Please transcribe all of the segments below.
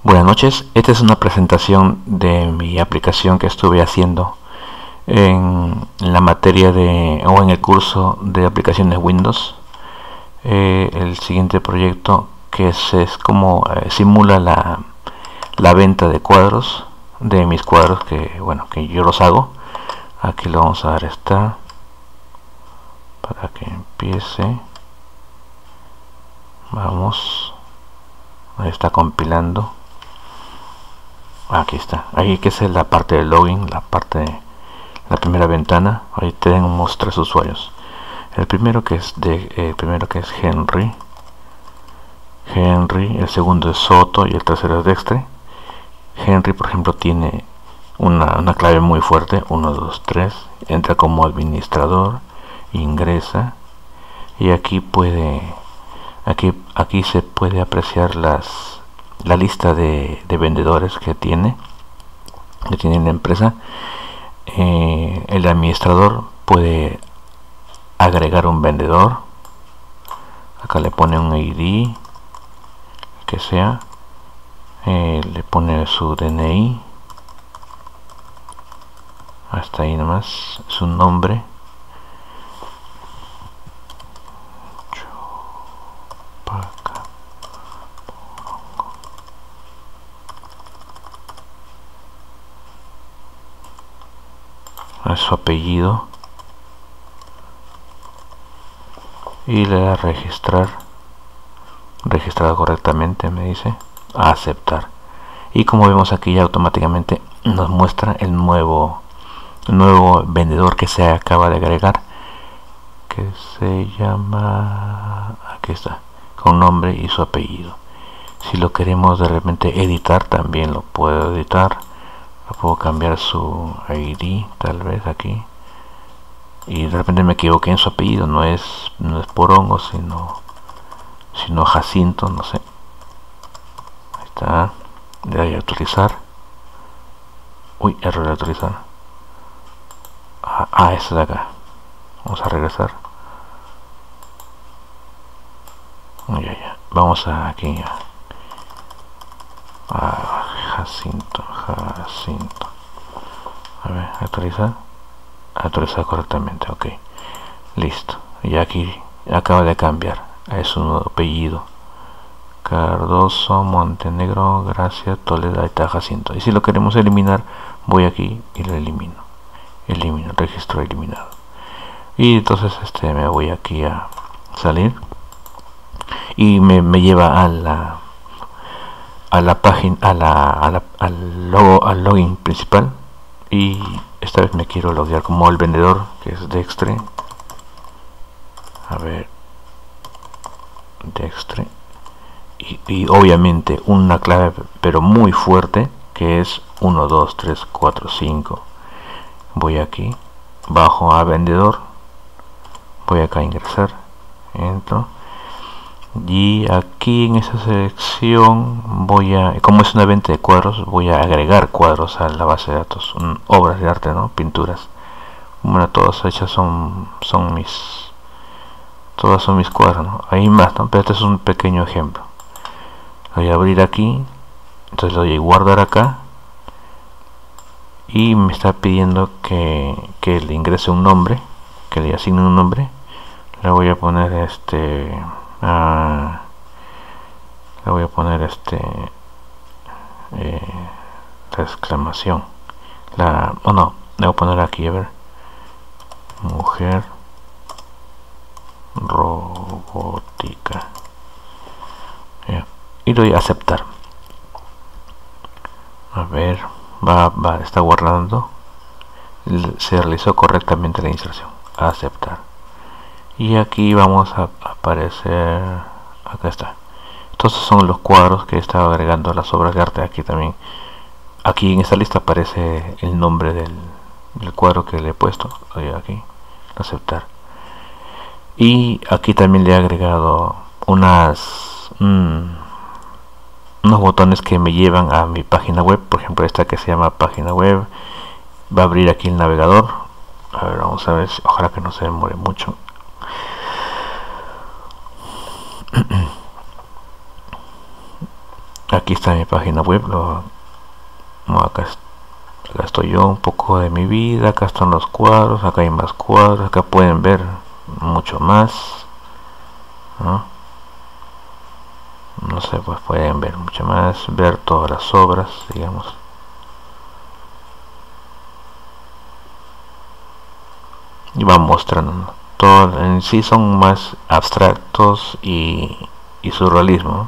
Buenas noches, esta es una presentación de mi aplicación que estuve haciendo en la materia o en el curso de aplicaciones Windows. El siguiente proyecto que es como simula la venta de cuadros, de mis cuadros que yo los hago. Aquí le vamos a dar esta para que empiece. Vamos, ahí está compilando. Aquí está, ahí que es la parte del login, la primera ventana. Ahí tenemos tres usuarios. El primero que es Henry, el segundo es Soto y el tercero es Dextre. Henry, por ejemplo, tiene una clave muy fuerte, 1, 2, 3, entra como administrador, ingresa y aquí se puede apreciar la lista de vendedores que tiene la empresa. El administrador puede agregar un vendedor. Acá le pone un ID que sea, le pone su DNI, hasta ahí nomás, su nombre. Su apellido y le da registrado correctamente, me dice a aceptar, y como vemos aquí ya automáticamente nos muestra el nuevo vendedor que se acaba de agregar, que se llama, aquí está, con nombre y su apellido. Si lo queremos de repente editar, también lo puedo editar. Puedo cambiar su ID, tal vez aquí, y de repente me equivoqué en su apellido, no es Porongo, sino Jacinto, no sé. Ahí está, le doy a actualizar. Uy, error de actualizar. Este de acá. Vamos a regresar. Ya. Vamos aquí a Jacinto. A ver, actualizar correctamente, ok, listo. Y aquí acaba de cambiar, es un nuevo apellido, Cardoso, Montenegro, Gracia, Toledo, ahí está Jacinto. Y si lo queremos eliminar, voy aquí y lo elimino, registro eliminado. Y entonces me voy aquí a salir y me lleva a la página, al login principal, y esta vez me quiero loguear como el vendedor, que es Dextre. A ver, Dextre, y obviamente una clave pero muy fuerte, que es 1, 2, 3, 4, 5. Voy aquí, bajo a vendedor, voy acá a ingresar, entro. Y aquí en esa sección como es una venta de cuadros, voy a agregar cuadros a la base de datos, obras de arte, ¿no? Pinturas. Bueno, todas hechas todas son mis cuadros, ¿no? Hay más, ¿no? Pero este es un pequeño ejemplo. Voy a abrir aquí, entonces lo voy a guardar acá, y me está pidiendo que le ingrese un nombre, que le asigne un nombre. Le voy a poner la exclamación, le voy a poner aquí, a ver, mujer robótica, y le doy a aceptar. A ver, está guardando, se realizó correctamente la inserción, a aceptar. Y aquí vamos a aparecer, acá está. Estos son los cuadros que estaba agregando a las obras de arte. Aquí también, aquí en esta lista aparece el nombre del cuadro que le he puesto. Aquí, aceptar. Y aquí también le he agregado unos botones que me llevan a mi página web. Por ejemplo, esta que se llama página web. Va a abrir aquí el navegador. A ver, vamos a ver, ojalá que no se demore mucho. Aquí está mi página web. Acá estoy yo, un poco de mi vida. Acá están los cuadros, acá hay más cuadros, acá pueden ver mucho más, ¿no? No sé, pues pueden ver mucho más, ver todas las obras, digamos. Y van mostrando todo. En sí son más abstractos y surrealismo.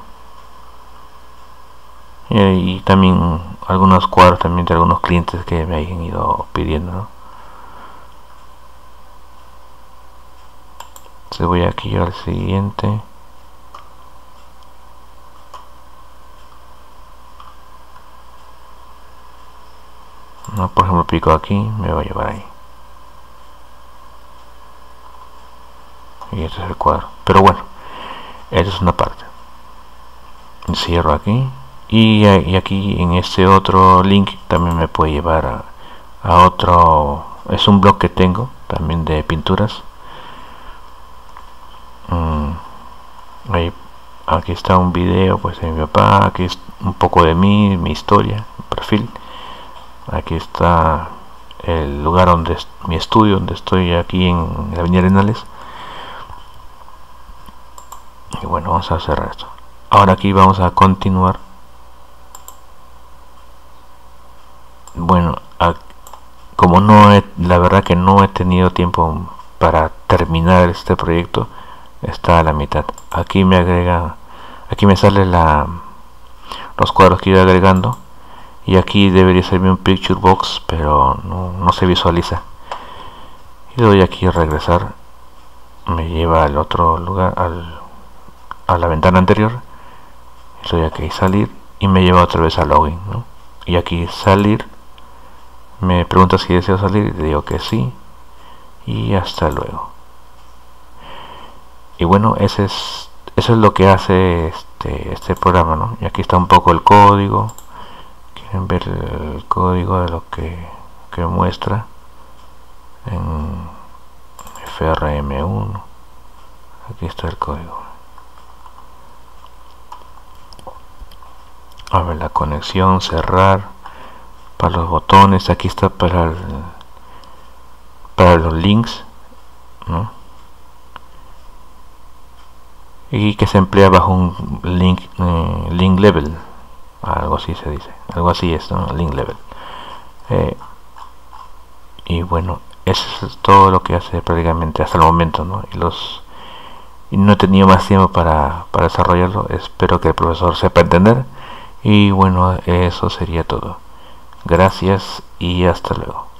Y también algunos cuadros también de algunos clientes que me hayan ido pidiendo, ¿no? Entonces voy aquí al siguiente. No, por ejemplo, pico aquí, me va a llevar ahí. Y este es el cuadro. Pero bueno, esta es una parte. Cierro aquí. Y aquí en este otro link también me puede llevar a otro. Es un blog que tengo también de pinturas. Aquí está un video pues de mi papá. Aquí es un poco de mí, mi historia, mi perfil. Aquí está el lugar donde mi estudio, donde estoy aquí en la Avenida Arenales. Y bueno, vamos a cerrar esto. Ahora aquí vamos a continuar. Bueno, como la verdad que no he tenido tiempo para terminar este proyecto, está a la mitad. Aquí me agrega, aquí me sale los cuadros que iba agregando, y aquí debería serme un picture box, pero no se visualiza. Y doy aquí a regresar, me lleva al otro lugar, a la ventana anterior. Doy aquí salir y me lleva otra vez a login, ¿no? Y aquí salir, me pregunta si deseo salir, y le digo que sí, y hasta luego. Y bueno, eso es lo que hace este programa, ¿no? Y aquí está un poco el código. Quieren ver el código de lo que muestra en FRM1. Aquí está el código. A ver, la conexión, cerrar. Para los botones, aquí está para los links, ¿no? Y que se emplea bajo un link level, algo así se dice, algo así es, ¿no? Link level. Y bueno, eso es todo lo que hace prácticamente hasta el momento, ¿no? Y no he tenido más tiempo para desarrollarlo. Espero que el profesor sepa entender. Y bueno, eso sería todo. Gracias y hasta luego.